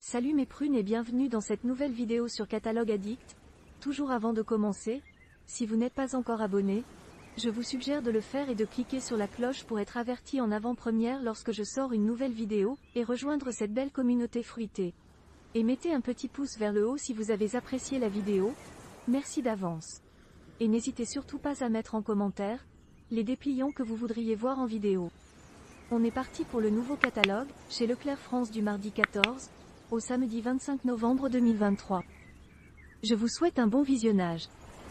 Salut mes prunes et bienvenue dans cette nouvelle vidéo sur Catalogue Addict. Toujours avant de commencer, si vous n'êtes pas encore abonné, je vous suggère de le faire et de cliquer sur la cloche pour être averti en avant-première lorsque je sors une nouvelle vidéo, et rejoindre cette belle communauté fruitée. Et mettez un petit pouce vers le haut si vous avez apprécié la vidéo, merci d'avance. Et n'hésitez surtout pas à mettre en commentaire les dépliants que vous voudriez voir en vidéo. On est parti pour le nouveau catalogue, chez Leclerc France du mardi 14 au samedi 25 novembre 2023. Je vous souhaite un bon visionnage.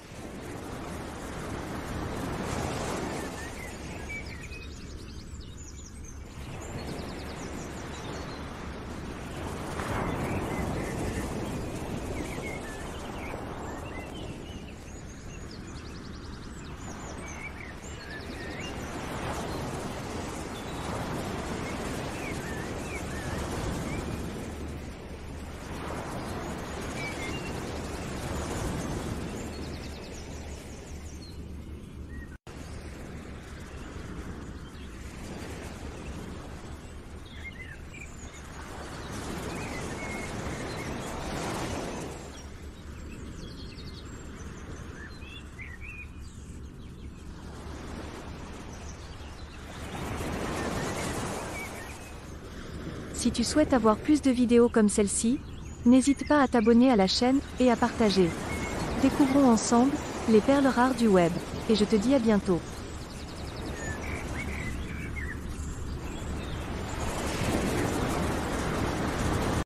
Si tu souhaites avoir plus de vidéos comme celle-ci, n'hésite pas à t'abonner à la chaîne, et à partager. Découvrons ensemble les perles rares du web, et je te dis à bientôt.